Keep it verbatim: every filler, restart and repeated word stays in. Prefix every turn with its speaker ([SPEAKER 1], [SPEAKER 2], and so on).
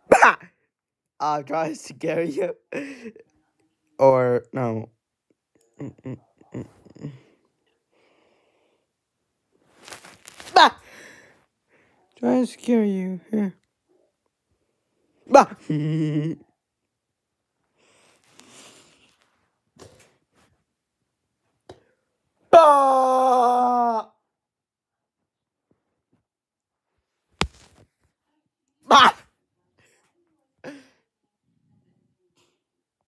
[SPEAKER 1] Bah! I'm trying to scare you. Or, no. Mm, mm, mm, mm. Bah! Trying to scare you. Here. Bah! bah! Bah!